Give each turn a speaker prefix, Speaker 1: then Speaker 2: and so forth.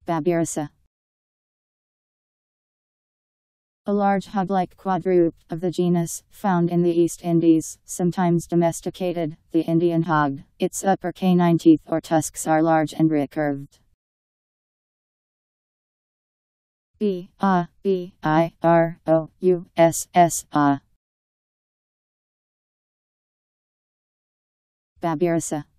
Speaker 1: Babiroussa. A large hoglike quadruped of the genus, found in the East Indies, sometimes domesticated, the Indian hog. Its upper canine teeth or tusks are large and recurved. Babiroussa.